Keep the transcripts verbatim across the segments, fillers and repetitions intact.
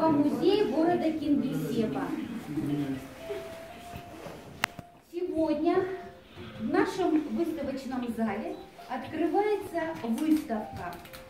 Краеведческого музея города Кингисеппа. Сегодня в нашем выставочном зале открывается выставка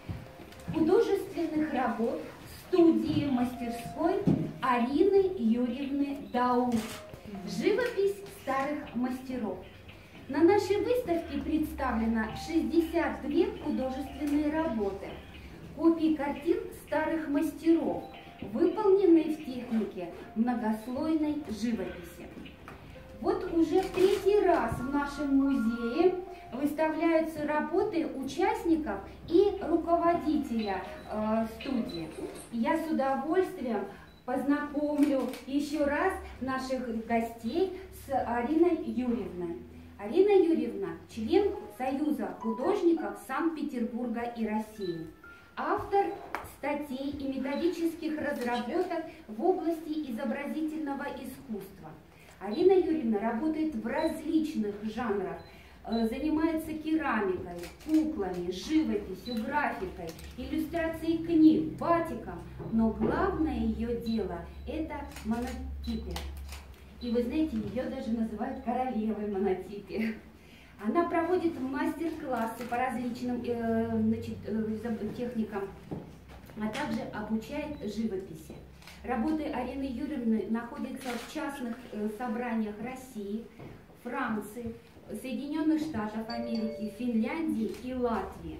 художественных работ студии мастерской Арины Юрьевны Дауд «Живопись старых мастеров». На нашей выставке представлено шестьдесят две художественные работы, копии картин старых мастеров, выполненные в технике многослойной живописи. Вот уже в третий раз в нашем музее выставляются работы участников и руководителя э, студии. Я с удовольствием познакомлю еще раз наших гостей с Ариной Юрьевной. Арина Юрьевна – член Союза художников Санкт-Петербурга и России, автор статей и методических разработок в области изобразительного искусства. Арина Юрьевна работает в различных жанрах, занимается керамикой, куклами, живописью, графикой, иллюстрацией книг, батиком, но главное ее дело – это монотипия. И вы знаете, ее даже называют королевой монотипии. Она проводит мастер-классы по различным э, значит, э, техникам, а также обучает живописи. Работы Арины Юрьевны находятся в частных э, собраниях России, Франции, Соединенных Штатов Америки, Финляндии и Латвии.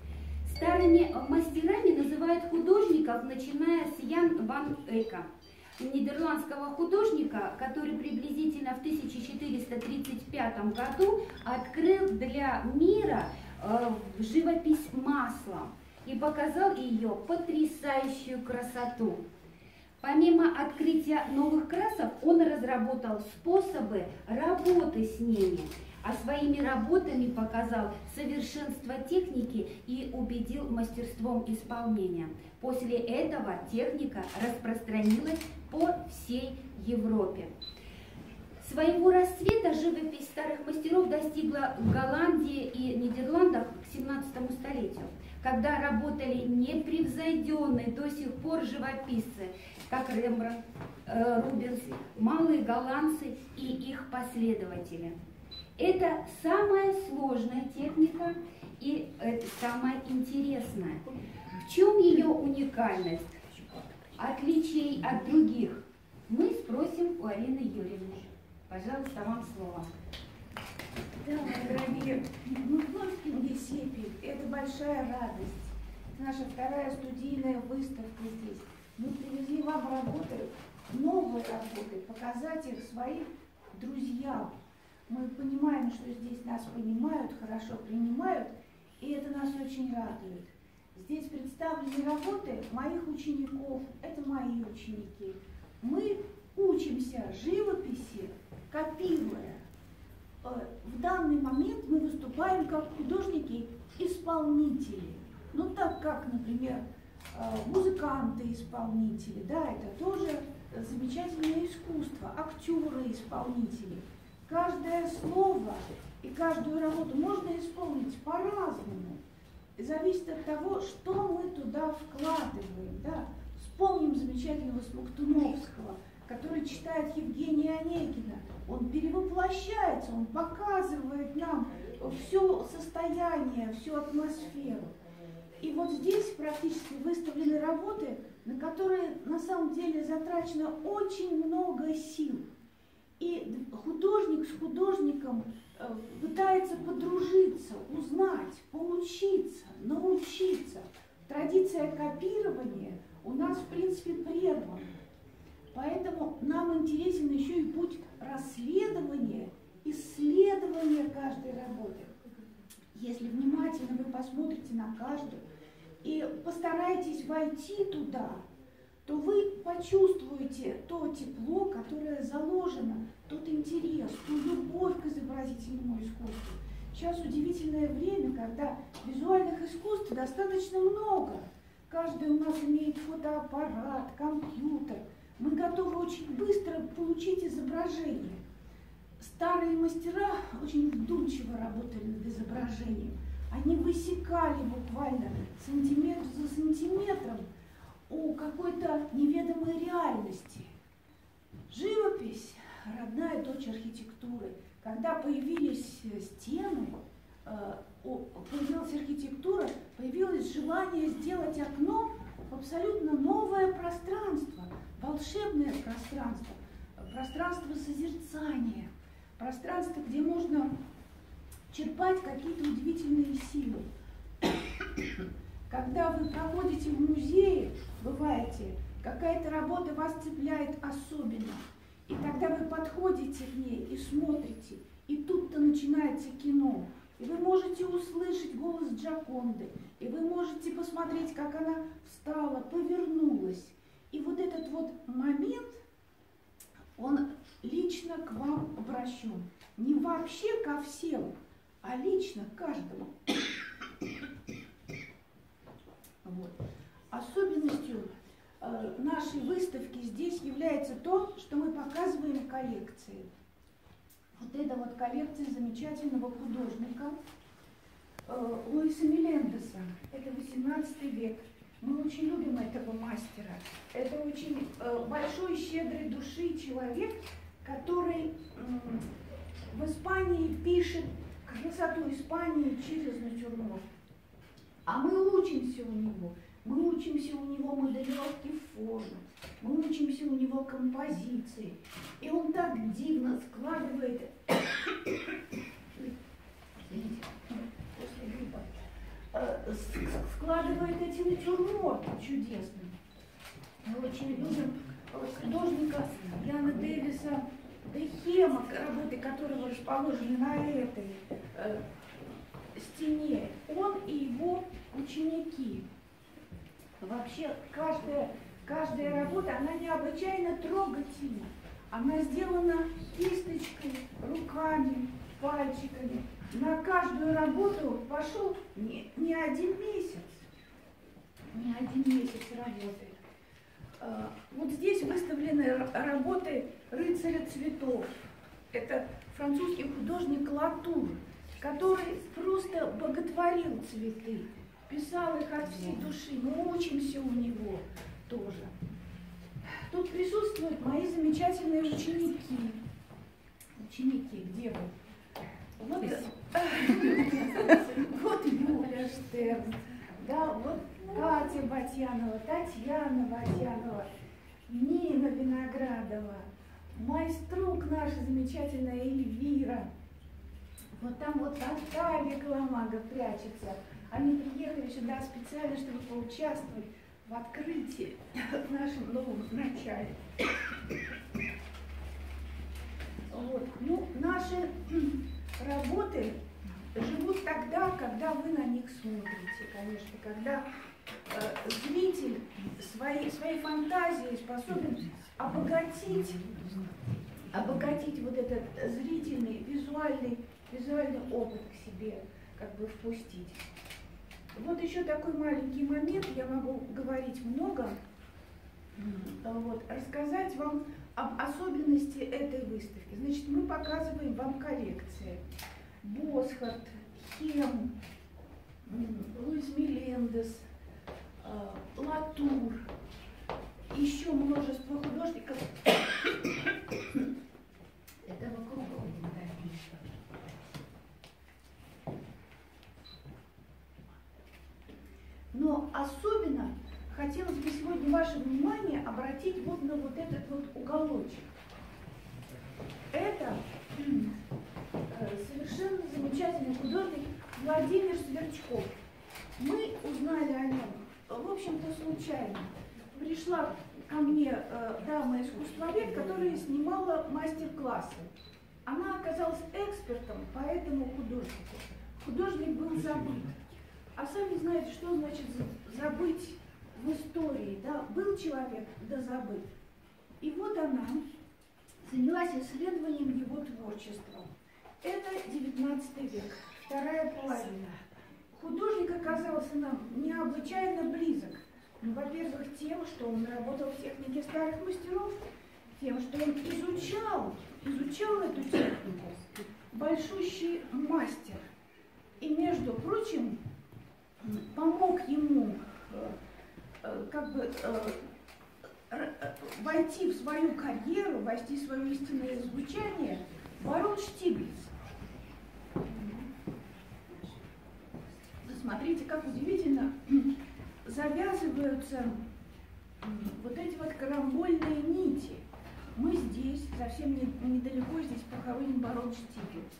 Старыми мастерами называют художников, начиная с Ян ван Эйка, нидерландского художника, который приблизительно в тысяча четыреста тридцать пятом году открыл для мира э, живопись маслом и показал ее потрясающую красоту. Помимо открытия новых красок, он разработал способы работы с ними, а своими работами показал совершенство техники и убедил мастерством исполнения. После этого техника распространилась по всей Европе. Своего расцвета живопись старых мастеров достигла в Голландии и Нидерландах к семнадцатому столетию, когда работали непревзойденные до сих пор живописцы, как Рембрандт, Рубенс, малые голландцы и их последователи. Это самая сложная техника и это самая интересная. В чем ее уникальность? Отличий от других? Мы спросим у Арины Юрьевны. Пожалуйста, вам слово. Да, мои дорогие, мы вновь в Кингисеппе. Это большая радость. Это наша вторая студийная выставка здесь. Мы привезли вам работы, новые работы, показать их своим друзьям. Мы понимаем, что здесь нас понимают, хорошо принимают, и это нас очень радует. Здесь представлены работы моих учеников, это мои ученики. Мы учимся живописи, копируя. В данный момент мы выступаем как художники-исполнители. Ну, так как, например, музыканты-исполнители, да, это тоже замечательное искусство, актеры-исполнители. Каждое слово и каждую работу можно исполнить по-разному. Зависит от того, что мы туда вкладываем. Да? Вспомним замечательного Смоктуновского, который читает Евгения Онегина. Он перевоплощается, он показывает нам все состояние, всю атмосферу. И вот здесь практически выставлены работы, на которые на самом деле затрачено очень много сил. И художник с художником пытается подружиться, узнать, поучиться, научиться. Традиция копирования у нас, в принципе, прервана. Поэтому нам интересен еще и путь расследования, исследования каждой работы. Если внимательно вы посмотрите на каждую и постараетесь войти туда, то вы почувствуете то тепло, которое заложено, тот интерес, ту любовь к изобразительному искусству. Сейчас удивительное время, когда визуальных искусств достаточно много. Каждый у нас имеет фотоаппарат, компьютер. Мы готовы очень быстро получить изображение. Старые мастера очень вдумчиво работали над изображением. Они высекали буквально сантиметр за сантиметром у какой-то неведомой архитектуры, когда появились стены, появилась архитектура, появилось желание сделать окно в абсолютно новое пространство, волшебное пространство, пространство созерцания, пространство, где можно черпать какие-то удивительные силы. Когда вы проходите в музее, бываете, какая-то работа вас цепляет особенно, и тогда вы подходите к ней и смотрите, и тут-то начинается кино, и вы можете услышать голос Джоконды, и вы можете посмотреть, как она встала, повернулась. И вот этот вот момент, он лично к вам обращен. Не вообще ко всем, а лично к каждому. Вот. Особенностью э, нашей выставки здесь является то, что мы показываем коллекции. Вот эта вот коллекция замечательного художника э, Луиса Мелендеса. Это восемнадцатый век. Мы очень любим этого мастера. Это очень э, большой, щедрой души человек, который э, в Испании пишет красоту Испании через натюрморт. А мы учимся у него. Мы учимся у него моделировке формы, мы учимся у него композиции. И он так дивно складывает, складывает эти натюрморты чудесные. Мы очень любим художника Яна Дэвиса Дехема, работы которого расположены на этой э, стене. Он и его ученики. Вообще каждая, каждая работа, она необычайно трогательна. Она сделана кисточкой, руками, пальчиками. На каждую работу пошел не, не один месяц. Не один месяц работает. Вот здесь выставлены работы рыцаря цветов. Это французский художник Латур, который просто боготворил цветы, писал их от всей души. Мы учимся у него тоже. Тут присутствуют мои замечательные ученики. Ученики, где вы? Вот, вот Юля Штерн, да, вот Катя Батьянова, Татьяна Батьянова, Нина Виноградова, майструк наша замечательная Эльвира. Вот там вот Наталья Коломага прячется. Они приехали сюда специально, чтобы поучаствовать в открытии в нашем новом начале. Вот. Ну, наши работы живут тогда, когда вы на них смотрите, конечно, когда э, зритель своей, своей фантазией способен обогатить, обогатить вот этот зрительный, визуальный, визуальный опыт к себе, как бы впустить. Вот еще такой маленький момент, я могу говорить много, вот, рассказать вам об особенности этой выставки. Значит, мы показываем вам коллекции. Босхарт, Хем, Луис Мелендес, Латур, еще множество художников этого круга. Но особенно хотелось бы сегодня ваше внимание обратить вот на вот этот вот уголочек. Это совершенно замечательный художник Владимир Сверчков. Мы узнали о нем, в общем-то, случайно. Пришла ко мне э, дама-искусствовед, которая снимала мастер-классы. Она оказалась экспертом по этому художнику. Художник был забыт. А сами знаете, что значит забыть в истории. Да? Был человек, да забыт. И вот она занялась исследованием его творчества. Это девятнадцатый век, вторая половина. Художник оказался нам необычайно близок. Ну, во-первых, тем, что он работал в технике старых мастеров, тем, что он изучал, изучал эту технику. Большущий мастер. И, между прочим, помог ему как бы войти в свою карьеру, войти в свое истинное звучание Барон Штиглиц. Смотрите, как удивительно завязываются вот эти вот карамбольные нити. Мы здесь, совсем недалеко, здесь похоронен барон Штиглиц.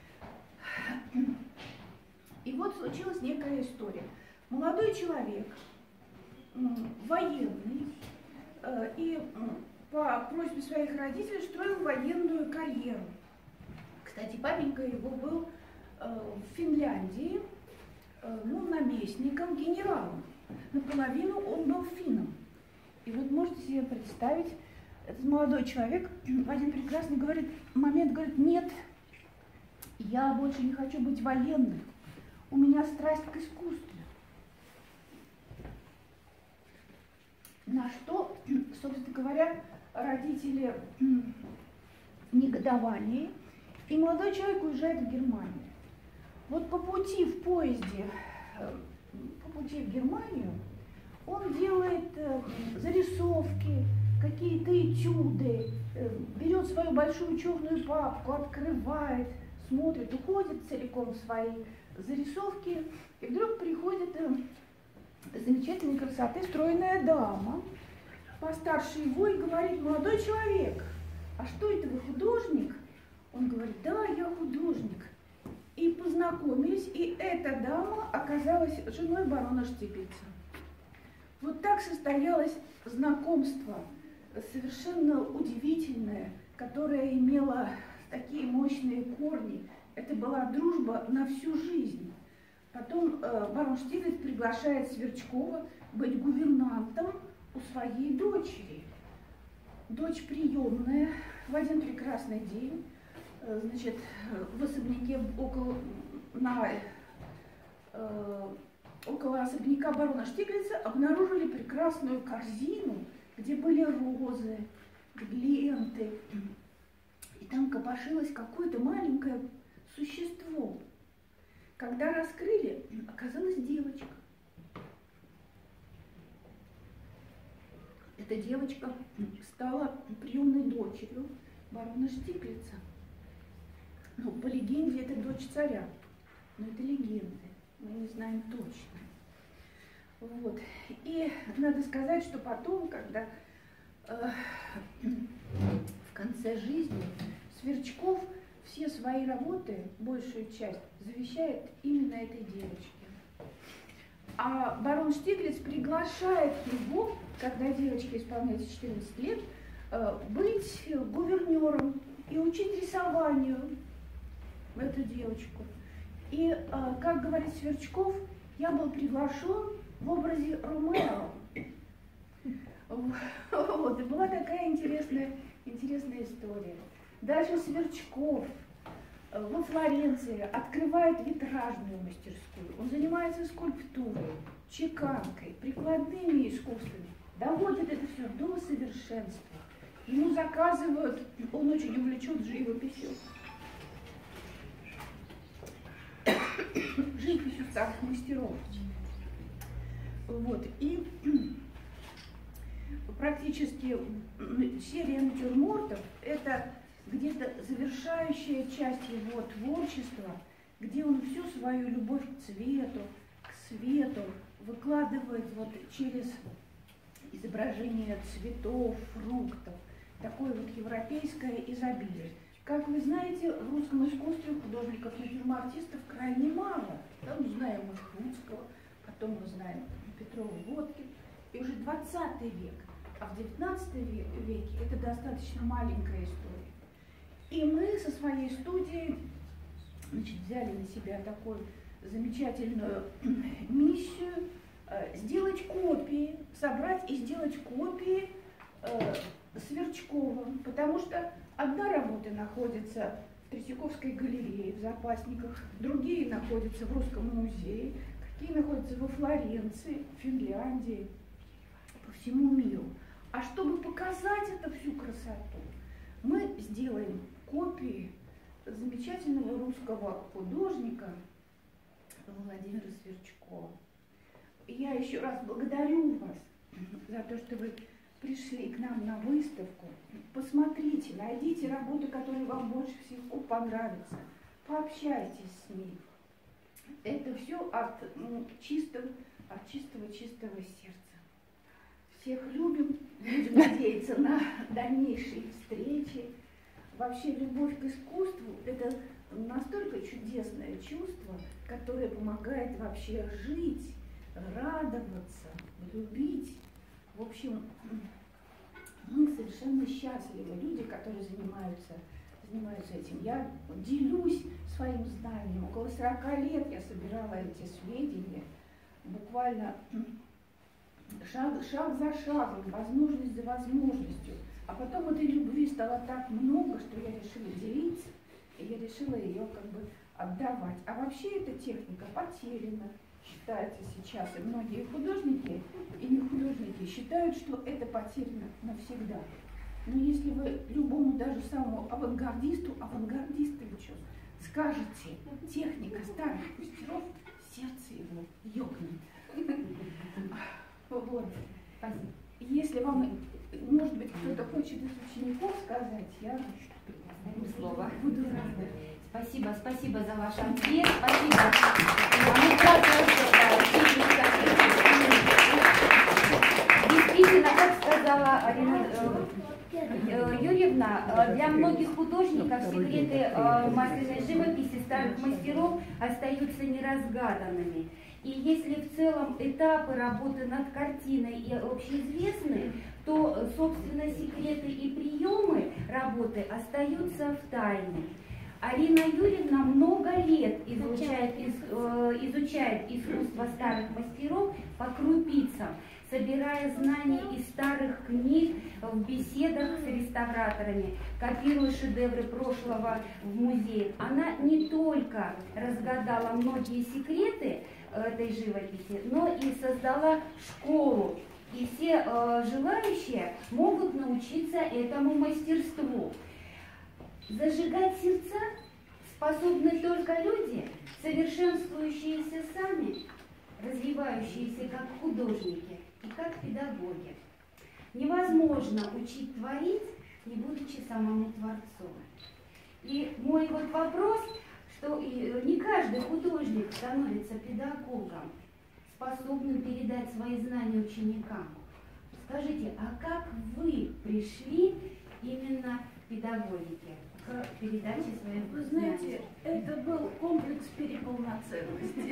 И вот случилась некая история. Молодой человек, военный, и по просьбе своих родителей строил военную карьеру. Кстати, папенька его был в Финляндии, ну, наместником, генералом. Наполовину он был финном. И вот можете себе представить, этот молодой человек в один прекрасный говорит, момент говорит, нет, я больше не хочу быть военным, у меня страсть к искусству. На что, собственно говоря, родители в негодовании, и молодой человек уезжает в Германию. Вот по пути в поезде, по пути в Германию, он делает зарисовки, какие-то этюды, берет свою большую черную папку, открывает, смотрит, уходит целиком в свои зарисовки, и вдруг приходит замечательной красоты стройная дама, постарше его, и говорит, молодой человек, а что это вы, художник? Он говорит, да, я художник. И познакомились, и эта дама оказалась женой барона Штиглица. Вот так состоялось знакомство, совершенно удивительное, которое имело такие мощные корни. Это была дружба на всю жизнь. Потом э, барон Штиглиц приглашает Сверчкова быть гувернантом у своей дочери. Дочь приемная в один прекрасный день, э, значит, в особняке около, на, э, около особняка барона Штиглица обнаружили прекрасную корзину, где были розы, ленты. И там копошилось какое-то маленькое существо. Когда раскрыли, оказалась девочка. Эта девочка стала приемной дочерью барона Штиглица. Ну, по легенде, это дочь царя. Но это легенды, мы не знаем точно. Вот. И надо сказать, что потом, когда э, в конце жизни Сверчков все свои работы, большую часть, завещает именно этой девочке. А барон Штиглиц приглашает его, когда девочке исполняется четырнадцать лет, быть гувернером и учить рисованию эту девочку. И, как говорит Сверчков, я был приглашен в образе Ромео. Вот, и была такая интересная, интересная история. Даже Сверчков во Флоренции открывает витражную мастерскую. Он занимается скульптурой, чеканкой, прикладными искусствами. Доводит это все до совершенства. Ему заказывают, он очень увлечен живописью. Живописью старых мастеров. Вот. И практически серия натюрмортов – это где-то завершающая часть его творчества, где он всю свою любовь к цвету, к свету выкладывает вот через изображение цветов, фруктов, такое вот европейское изобилие. Как вы знаете, в русском искусстве художников-натюрмортистов крайне мало. Там знаем мы Хруцкого, потом мы знаем Петрова, Водкин, и уже двадцатый век. А в девятнадцатом веке это достаточно маленькая история. И мы со своей студией, значит, взяли на себя такую замечательную миссию э, сделать копии, собрать и сделать копии э, Сверчкова, потому что одна работа находится в Третьяковской галерее, в запасниках, другие находятся в Русском музее, какие находятся во Флоренции, в Финляндии, по всему миру. А чтобы показать эту всю красоту, мы сделаем копии замечательного русского художника Владимира Сверчкова. И я еще раз благодарю вас за то, что вы пришли к нам на выставку, посмотрите, найдите работы, которые вам больше всего понравятся, пообщайтесь с ними. Это все от, ну, чистого, от чистого-чистого сердца. Всех любим, будем надеяться на дальнейшие встречи. Вообще любовь к искусству – это настолько чудесное чувство, которое помогает вообще жить, радоваться, любить. В общем, мы совершенно счастливы, люди, которые занимаются, занимаются этим. Я делюсь своим знанием. Около сорока лет я собирала эти сведения, буквально шаг, шаг за шагом, возможность за возможностью. А потом этой любви стало так много, что я решила делиться, и я решила ее как бы отдавать. А вообще эта техника потеряна, считается сейчас. И многие художники и не художники считают, что это потеряно навсегда. Но если вы любому, даже самому авангардисту, авангардисты вы что, скажете, техника старых мастеров, сердце его ёкнет. Вот. Спасибо. Если вам, может быть, кто-то хочет из учеников сказать, я Даю слово. буду рада. Спасибо, спасибо за ваш ответ. Спасибо. А мы правда, действительно, как сказала Арина Юрьевна, для многих художников секреты масляной живописи старых мастеров остаются неразгаданными. И если в целом этапы работы над картиной и общеизвестны, то, собственно, секреты и приемы работы остаются в тайне. Арина Юрьевна много лет изучает, изучает искусство старых мастеров по крупицам, собирая знания из старых книг в беседах с реставраторами, копируя шедевры прошлого в музее. Она не только разгадала многие секреты этой живописи, но и создала школу. И все э, желающие могут научиться этому мастерству. Зажигать сердца способны только люди, совершенствующиеся сами, развивающиеся как художники и как педагоги. Невозможно учить творить, не будучи самому творцом. И мой вот вопрос, что не каждый художник становится педагогом, способным передать свои знания ученикам. Скажите, а как вы пришли именно к педагогике, к передаче своих Вы знаний? знаете, это был комплекс переполноценности.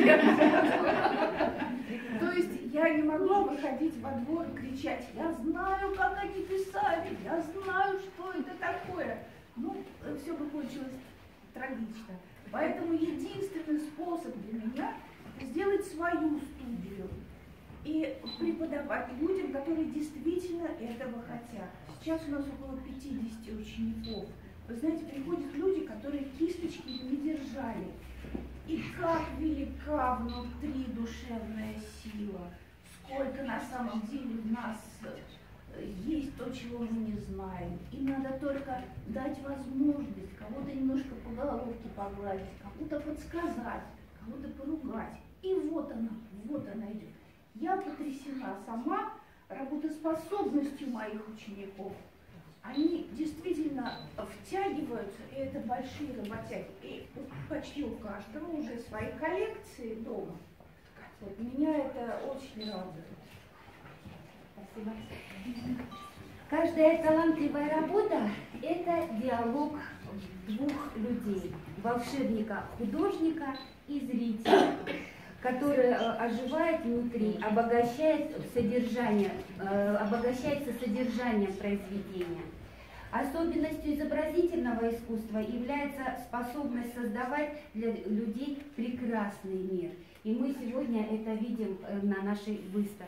То есть я не могла выходить во двор и кричать: я знаю, как они писали, я знаю, что это такое. Ну, все бы кончилось трагично. Поэтому единственный способ для меня — сделать свою студию и преподавать людям, которые действительно этого хотят. Сейчас у нас около пятидесяти учеников. Вы знаете, приходят люди, которые кисточки не держали. И как велика внутри душевная сила, сколько на самом деле в нас есть то, чего мы не знаем. И надо только дать возможность кого-то немножко по головке погладить, кому-то подсказать, кого-то поругать. И вот она, вот она идет. Я потрясена сама работоспособностью моих учеников. Они действительно втягиваются, и это большие работяги. И почти у каждого уже свои коллекции дома. Вот, меня это очень радует. Спасибо. Каждая талантливая работа – это диалог двух людей, волшебника, художника и зрителя, который э, оживает внутри, обогащает содержание, э, обогащается содержанием произведения. Особенностью изобразительного искусства является способность создавать для людей прекрасный мир. И мы сегодня это видим э, на нашей выставке.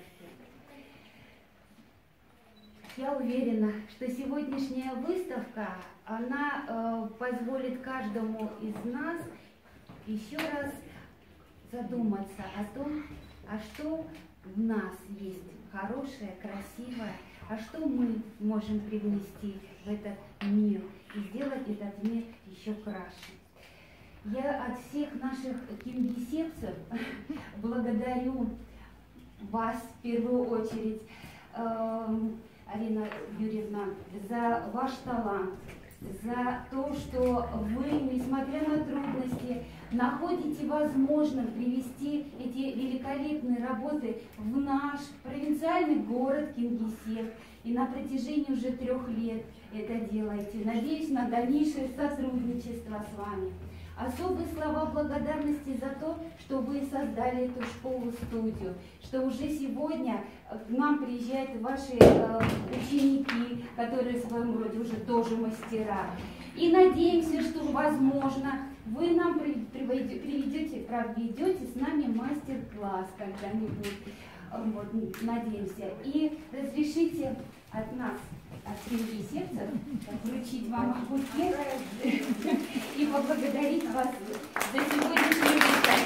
Я уверена, что сегодняшняя выставка, она э, позволит каждому из нас еще раз задуматься о том, а что в нас есть хорошее, красивое, а что мы можем привнести в этот мир и сделать этот мир еще краше. Я от всех наших кингисепцев благодарю вас в первую очередь Арина Юрьевна, за ваш талант, за то, что вы, несмотря на трудности, находите возможным привести эти великолепные работы в наш провинциальный город Кингисепп. И на протяжении уже трех лет это делаете. Надеюсь на дальнейшее сотрудничество с вами. Особые слова благодарности за то, что вы создали эту школу-студию, что уже сегодня к нам приезжают ваши э, ученики, которые в своем роде уже тоже мастера. И надеемся, что, возможно, вы нам приведете, проведете с нами мастер-класс когда-нибудь. Вот, надеемся. И разрешите от нас, от Кингисеппцев, вручить вам букет и поблагодарить вас за сегодняшний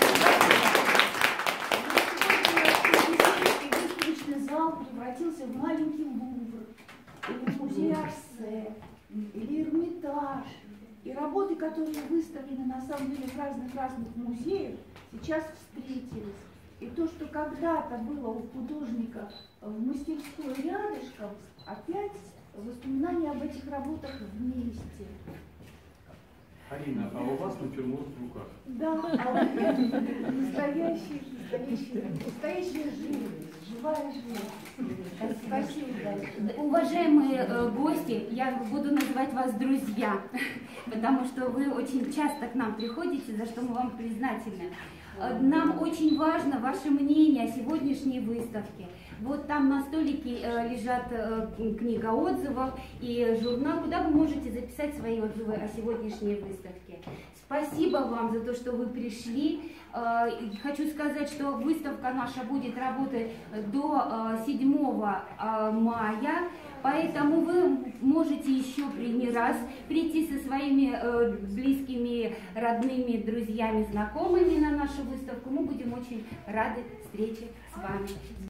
выставочный зал превратился в маленький Лувр, или музей Орсе, или Эрмитаж. И работы, которые выставлены на самом деле в разных-разных музеях, сейчас встретились. И то, что когда-то было у художника в мастерской рядышком, опять воспоминания об этих работах вместе. Арина, а у вас натюрморт в руках? Да, а это настоящий, настоящий, настоящая жизнь, живая жизнь. Спасибо, Даша. Уважаемые э, гости, я буду называть вас друзья, потому что вы очень часто к нам приходите, за что мы вам признательны. Нам очень важно ваше мнение о сегодняшней выставке. Вот там на столике э, лежат э, книга отзывов и журнал, куда вы можете записать свои отзывы о сегодняшней выставке. Спасибо вам за то, что вы пришли. Э, хочу сказать, что выставка наша будет работать до э, седьмого мая. Поэтому вы можете еще не раз прийти со своими э, близкими, родными, друзьями, знакомыми на нашу выставку. Мы будем очень рады встрече с вами.